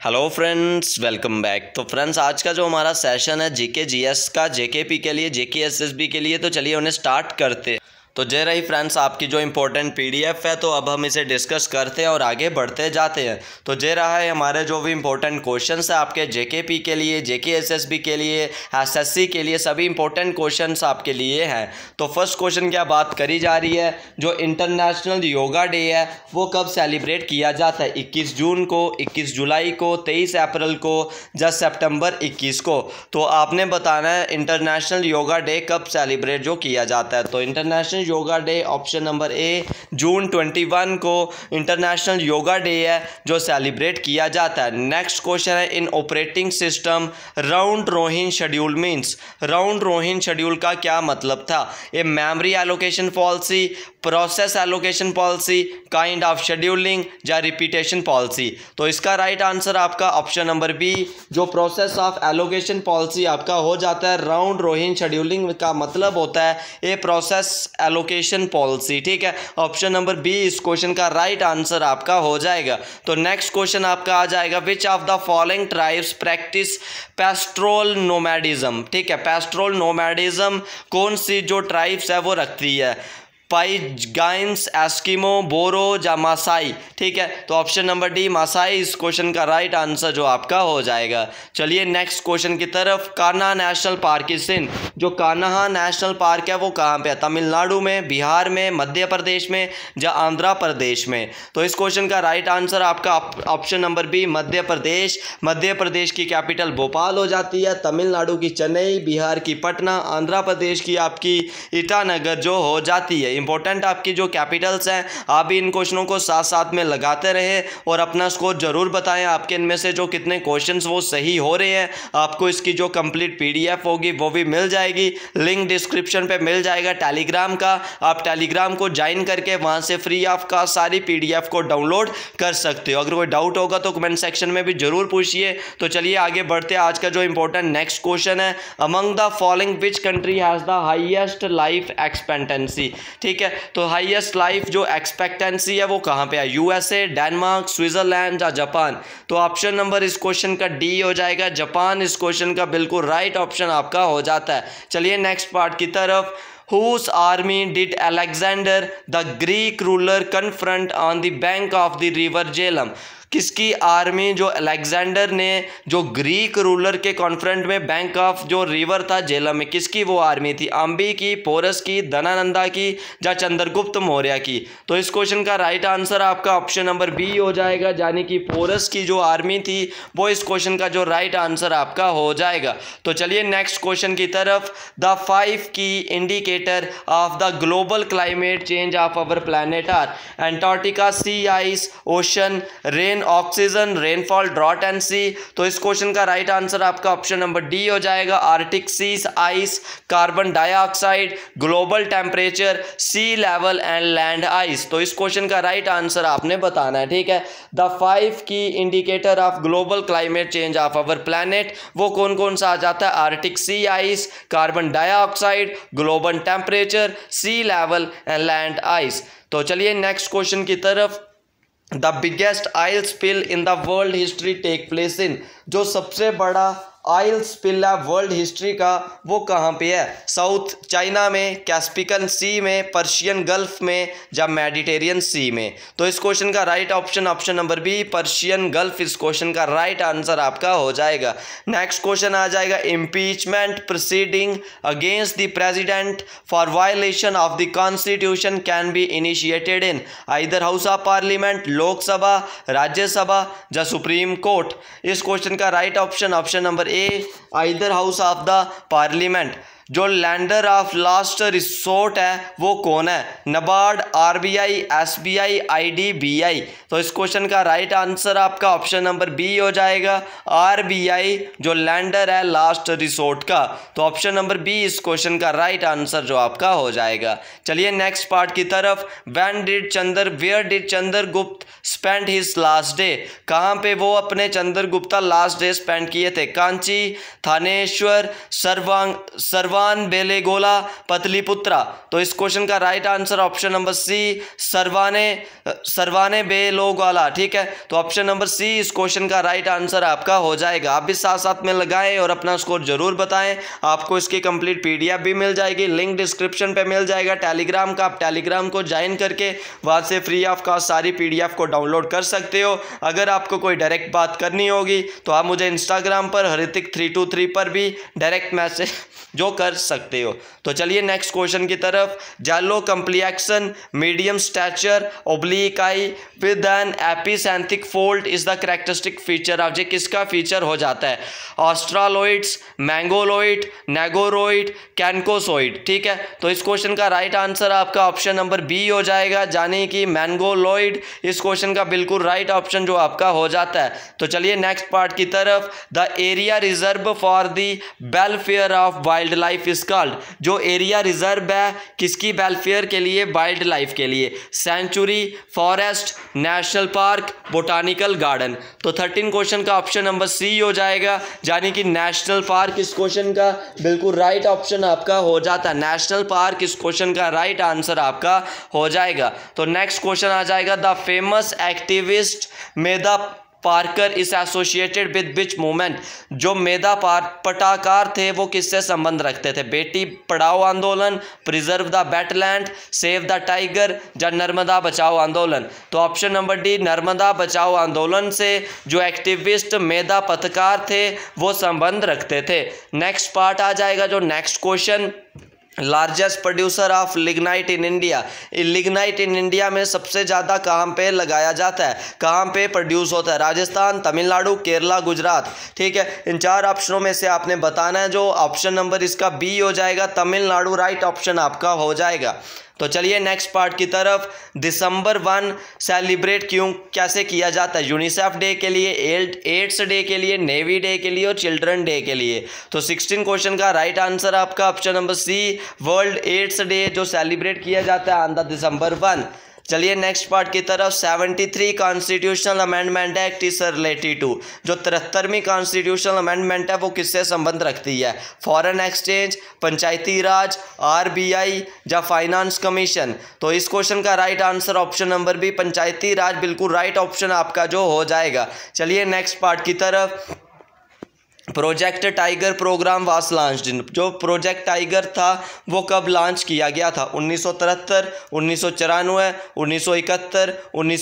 Hello friends, welcome back. तो friends, आज का जो हमारा सेशन है जीके जीएस का, जेकेपी के लिए, जेके एसएसबी के लिए, तो चलिए उन्हें स्टार्ट करते। तो जे रही फ्रेंड्स आपकी जो इम्पोर्टेंट पीडीएफ है, तो अब हम इसे डिस्कस करते हैं और आगे बढ़ते जाते हैं। तो जे रहा है हमारे जो भी इम्पोर्टेंट क्वेश्चंस है आपके जेकेपी के लिए, जेके एसएसबी के लिए, एसएससी के लिए, सभी इंपॉर्टेंट क्वेश्चंस आपके लिए हैं। तो फर्स्ट क्वेश्चन क्या बात करी जा रही है, जो इंटरनेशनल योगा डे है वो कब सेलिब्रेट किया जाता है? 21 जून को, 21 जुलाई को, 23 अप्रैल को, या सितंबर 21 को? तो आपने बताना है इंटरनेशनल योगा डे कब सेलिब्रेट जो किया जाता है। तो international yoga day option number A June 21 को इंटरनेशनल योगा डे है जो सेलिब्रेट किया जाता है। नेक्स्ट क्वेश्चन है, in operating system round robin schedule means, round robin schedule का क्या मतलब था? A memory allocation policy, process allocation policy, kind of scheduling या रिपीटेशन पॉलिसी? तो इसका राइट आंसर आपका ऑप्शन नंबर बी, जो प्रोसेस ऑफ एलोकेशन पॉलिसी आपका हो जाता है। राउंड रोबिन शेड्यूलिंग का मतलब होता है ए प्रोसेस एलोकेशन पॉलिसी, ठीक है। ऑप्शन नंबर बी इस क्वेश्चन का राइट आंसर आपका हो जाएगा। तो नेक्स्ट क्वेश्चन आपका आ जाएगा, which of the following tribes practice pastoral nomadism, ठीक है। पैस्ट्रोल नोमैडिज्म कौन सी जो ट्राइब्स है वो रखती है? पाइगाइंस, एस्किमो, बोरो या मासाई, ठीक है। तो ऑप्शन नंबर डी मासाई इस क्वेश्चन का राइट आंसर जो आपका हो जाएगा। चलिए नेक्स्ट क्वेश्चन की तरफ। Kanha national park is in, जो कान्हा नेशनल पार्क है वो कहाँ पे है? तमिलनाडु में, बिहार में, मध्य प्रदेश में या आंध्र प्रदेश में? तो इस क्वेश्चन का राइट आंसर आपका option number B Madhya Pradesh. Madhya Pradesh की कैपिटल भोपाल हो जाती है, तमिलनाडु की चेन्नई, बिहार की पटना, आंध्र प्रदेश की आपकी ईटानगर जो हो जाती है। इंपॉर्टेंट आपकी जो कैपिटल्स हैं, आप भी इन क्वेश्चनों को साथ साथ में लगाते रहे और अपना स्कोर जरूर बताएं। आपके इनमें से जो कितने क्वेश्चंस वो सही हो रहे हैं, आपको इसकी जो कंप्लीट पीडीएफ होगी वो भी मिल जाएगी। लिंक डिस्क्रिप्शन पे मिल जाएगा टेलीग्राम का, आप टेलीग्राम को ज्वाइन करके वहां से फ्री ऑफ का सारी पीडीएफ को डाउनलोड कर सकते हो। अगर कोई डाउट होगा तो कमेंट सेक्शन में भी जरूर पूछिए। तो चलिए आगे बढ़ते हैं। आज का जो इंपॉर्टेंट नेक्स्ट क्वेश्चन है, among the following which country has the highest life expectancy, ठीक है। तो हाईएस्ट लाइफ जो एक्सपेक्टेंसी है वो कहां पे है? यूएसए, डेनमार्क, स्विट्जरलैंड या जापान? तो ऑप्शन नंबर इस क्वेश्चन का डी हो जाएगा, जापान इस क्वेश्चन का बिल्कुल राइट ऑप्शन आपका हो जाता है। चलिए नेक्स्ट पार्ट की तरफ। Whose army did Alexander the Greek ruler confront on the bank of the river Jhelum? किसकी आर्मी जो अलेक्जेंडर ने जो ग्रीक रूलर के कॉन्फ्रंट में बैंक ऑफ जो रिवर था झेलम में, किसकी वो आर्मी थी? अम्बी की, पोरस की, धनानंदा की या चंद्रगुप्त मौर्य की? तो इस क्वेश्चन का राइट आंसर आपका ऑप्शन नंबर बी हो जाएगा, यानी कि पोरस की जो आर्मी थी वो इस क्वेश्चन का जो राइट आंसर आपका हो जाएगा। तो चलिए नेक्स्ट क्वेश्चन की तरफ। द 5 की indicator of the global climate change of our planet are Antarctica, sea ice, ocean, rain, oxygen, rainfall, drought and sea? तो इस क्वेश्चन का राइट आंसर आपका ऑप्शन नंबर डी हो जाएगा, Arctic seas, ice, carbon dioxide, global temperature, sea level and land ice? तो इस question का right answer आपने बताना है, ठीक है। द 5 की indicator of global climate change of our planet वो कौन कौन सा आ जाता है? Arctic sea ice, carbon dioxide, global temperature, sea level and land ice? तो चलिए नेक्स्ट क्वेश्चन की तरफ। The biggest oil spill in the world history take place in, जो सबसे बड़ा ऑयल स्पिल है वर्ल्ड हिस्ट्री का वो कहाँ पे है? साउथ चाइना में, कैस्पियन सी में, पर्शियन गल्फ में या मेडिटेरियन सी में? तो इस क्वेश्चन का right option number B Persian Gulf इस क्वेश्चन का राइट आंसर आपका हो जाएगा। नेक्स्ट क्वेश्चन आ जाएगा, impeachment proceeding against the president for violation of the constitution can be initiated in either house of parliament, Lok Sabha, Rajya Sabha या सुप्रीम कोर्ट? इस question का right option number A either house of the parliament. जो lender of last resort है वो कौन है? NABARD, RBI, SBI, IDBI? तो इस क्वेश्चन का राइट आंसर आपका ऑप्शन नंबर बी हो जाएगा, आरबीआई जो लैंडर है लास्ट रिसोर्ट का। तो ऑप्शन नंबर बी इस क्वेश्चन का राइट आंसर जो आपका हो जाएगा। चलिए नेक्स्ट पार्ट की तरफ। Where did Chandragupta spend his last day? कहाँ पे वो अपने चंद्रगुप्ता लास्ट डे स्पेंड किए थे? कांची, थानेश्वर, सर्वांग सर्वान बेलेगोला पतलीपुत्रा। तो इस क्वेश्चन का right answer option number C, Shravanabelagola. ठीक है, तो ऑप्शन नंबर सी इस क्वेश्चन का राइट आंसर आपका हो जाएगा। आप भी साथ साथ में लगाएं और अपना स्कोर जरूर बताएं। आपको इसकी कंप्लीट पीडीएफ भी मिल जाएगी, लिंक डिस्क्रिप्शन पे मिल जाएगा टेलीग्राम का। आप टेलीग्राम को ज्वाइन करके वहाँ से फ्री ऑफ कॉस्ट सारी पीडीएफ को डाउनलोड कर सकते हो। अगर आपको कोई डायरेक्ट बात करनी होगी तो आप मुझे इंस्टाग्राम पर हृतिक323 पर भी डायरेक्ट मैसेज जो कर सकते हो। तो चलिए नेक्स्ट क्वेश्चन की तरफ। Yellow complexion, medium stature, oblique eye with an epicanthic fold is the characteristic feature of. ये किसका फीचर हो जाता है? ऑस्ट्रालोइड्स, मैंगोलोइड, नेगोरोइड, कैनकोसोइड। ठीक है, तो इस क्वेश्चन का राइट आंसर आपका ऑप्शन नंबर बी हो जाएगा, यानी कि मैंगोलोइड इस क्वेश्चन का बिल्कुल राइट ऑप्शन जो आपका हो जाता है। तो चलिए नेक्स्ट पार्ट की तरफ। The area reserve for the welfare of wildlife is called. जो एरिया रिजर्व है किसकी वेलफेयर के लिए? वाइल्ड लाइफ के लिए। Sanctuary, forest, national park, botanical garden. तो 13 क्वेश्चन का ऑप्शन नंबर सी हो जाएगा, यानी कि नेशनल पार्क इस क्वेश्चन का बिल्कुल राइट ऑप्शन आपका हो जाता है। नेशनल पार्क इस क्वेश्चन का राइट आंसर आपका हो जाएगा। तो नेक्स्ट क्वेश्चन आ जाएगा। The famous activist Medha Patkar is associated with which movement. जो मेधा पटाकार थे वो किससे संबंध रखते थे? बेटी पढ़ाओ आंदोलन, preserve the wetland, save the tiger या नर्मदा बचाओ आंदोलन। तो ऑप्शन नंबर डी, नर्मदा बचाओ आंदोलन से जो एक्टिविस्ट मेधा पटकार थे वो संबंध रखते थे। नेक्स्ट पार्ट आ जाएगा जो next question. Largest producer of lignite in India. Lignite in India में सबसे ज़्यादा कहाँ पे लगाया जाता है, कहाँ पे प्रोड्यूस होता है? राजस्थान, तमिलनाडु, केरला, गुजरात। ठीक है, इन चार ऑप्शनों में से आपने बताना है। जो ऑप्शन नंबर इसका बी हो जाएगा, तमिलनाडु राइट ऑप्शन आपका हो जाएगा। तो चलिए नेक्स्ट पार्ट की तरफ। दिसंबर 1 सेलिब्रेट कैसे किया जाता है? यूनिसेफ डे के लिए, एड्स डे के लिए, नेवी डे के लिए और चिल्ड्रन डे के लिए। तो 16 क्वेश्चन का राइट आंसर आपका option number C, world AIDS day जो सेलिब्रेट किया जाता है ऑन द December 1। चलिए नेक्स्ट पार्ट की तरफ। 73 constitutional amendment act is related to. जो 73वीं कॉन्स्टिट्यूशनल अमेंडमेंट है वो किससे संबंध रखती है? Foreign exchange, Panchayati Raj, RBI या फाइनेंस कमीशन। तो इस क्वेश्चन का right answer option number B, Panchayati Raj बिल्कुल राइट ऑप्शन आपका जो हो जाएगा। चलिए नेक्स्ट पार्ट की तरफ। Project tiger program was launched. जो प्रोजेक्ट टाइगर था वो कब लॉन्च किया गया था? 1973, 1994, 1971,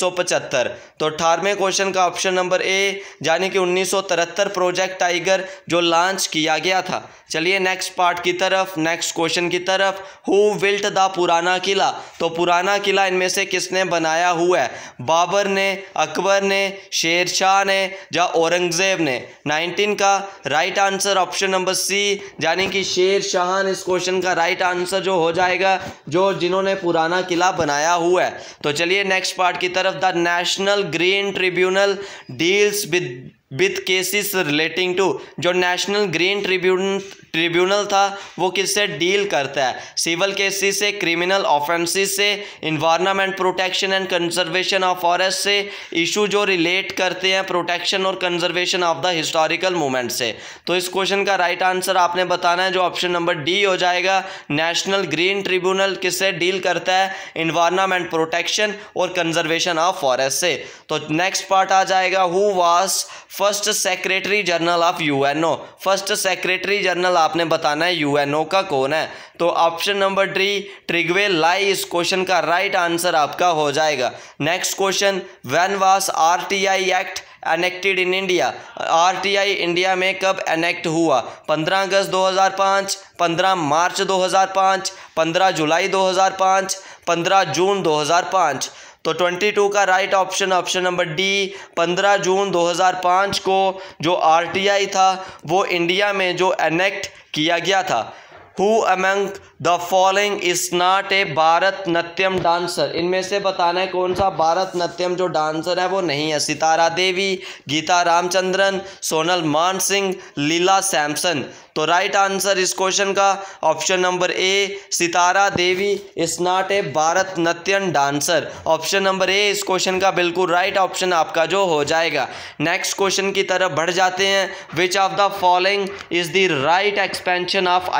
1975। तो 18वें क्वेश्चन का ऑप्शन नंबर ए, यानी कि 1973 प्रोजेक्ट टाइगर जो लॉन्च किया गया था। चलिए नेक्स्ट पार्ट की तरफ, नेक्स्ट क्वेश्चन की तरफ। हु बिल्ट द पुराना किला। तो पुराना किला इनमें से किसने बनाया हुआ है? बाबर ने, अकबर ने, शेर शाह ने या औरंगजेब ने। 19 का right answer option number C, यानी कि शेर शाह इस क्वेश्चन का राइट आंसर जो हो जाएगा, जो जिन्होंने पुराना किला बनाया हुआ है। तो चलिए नेक्स्ट पार्ट की तरफ। The national green tribunal deals with cases relating to. जो नेशनल ग्रीन ट्रिब्यूनल था वो किससे डील करता है? सिविल केसेस से, क्रिमिनल ऑफेंसेस से, environment protection and conservation of forest से, इशू जो रिलेट करते हैं प्रोटेक्शन और conservation of the historical movement से। तो इस क्वेश्चन का राइट आंसर आपने बताना है, जो ऑप्शन नंबर डी हो जाएगा। नेशनल ग्रीन ट्रिब्यूनल किससे डील करता है? इन्वायरमेंट प्रोटेक्शन और कंजर्वेशन ऑफ फॉरेस्ट से। तो नेक्स्ट पार्ट आ जाएगा। Who was first secretary general of UNO. First secretary general आपने बताना है यूएनओ का कौन है। तो option number D, Trygve Lie इस क्वेश्चन का राइट आंसर आपका हो जाएगा। Next question. When was RTI act enacted in India. RTI India में कब एनेक्ट हुआ? 15 अगस्त 2005, 15 मार्च 2005, 15 जुलाई 2005, 15 जून 2005। तो 22 का right option option number D, 15 जून 2005 को जो आरटीआई था वो इंडिया में जो एनेक्ट किया गया था। Who among the following is not a Bharatanatyam dancer. इनमें से बताना है कौन सा भारतनाट्यम जो डांसर है वो नहीं है? सितारा देवी, गीता रामचंद्रन, सोनल मान सिंह, लीला सैमसन। तो राइट आंसर इस क्वेश्चन का option number A, Sitara Devi is not a Bharatanatyam dancer. Option number A इस क्वेश्चन का बिल्कुल राइट ऑप्शन आपका जो हो जाएगा। नेक्स्ट क्वेश्चन की तरफ बढ़ जाते हैं। Which of the following is the right expansion of ILO.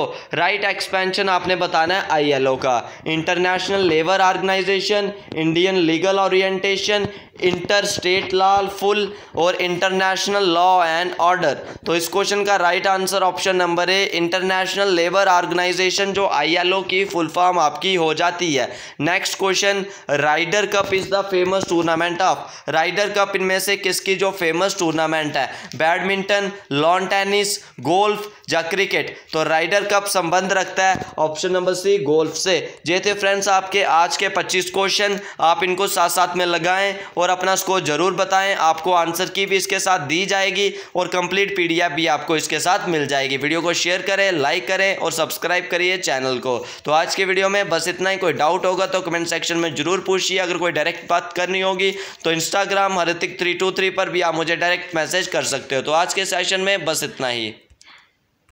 Right expansion आपने बताना है ILO का, international labour organisation, Indian legal orientation, inter state lawful और इंटरनेशनल लॉ एंड ऑर्डर। तो इस क्वेश्चन का राइट आंसर ऑप्शन नंबर है international labour organisation, जो ILO की फुल फॉर्म आपकी हो जाती है। Next question, Ryder cup is the famous tournament of, Ryder cup इनमें से किसकी जो फेमस टूर्नामेंट है, बैडमिंटन, लॉन टेनिस, गोल्फ या क्रिकेट। तो राइडर कप संबंध रखता है ऑप्शन नंबर सी गोल्फ से। ये थे फ्रेंड्स आपके आज के 25 क्वेश्चन, आप इनको साथ साथ में लगाएं और अपना स्कोर जरूर बताएं। आपको आंसर की भी इसके साथ दी जाएगी और कंप्लीट PDF भी आपको इसके साथ मिल जाएगी। वीडियो को शेयर करें, लाइक करें और सब्सक्राइब करिए चैनल को। तो आज के वीडियो में बस इतना ही। कोई डाउट होगा तो कमेंट सेक्शन में जरूर पूछिए। अगर कोई डायरेक्ट बात करनी होगी तो इंस्टाग्राम Hritik323 पर भी आप मुझे डायरेक्ट मैसेज कर सकते हो। तो आज के सेशन में बस इतना ही।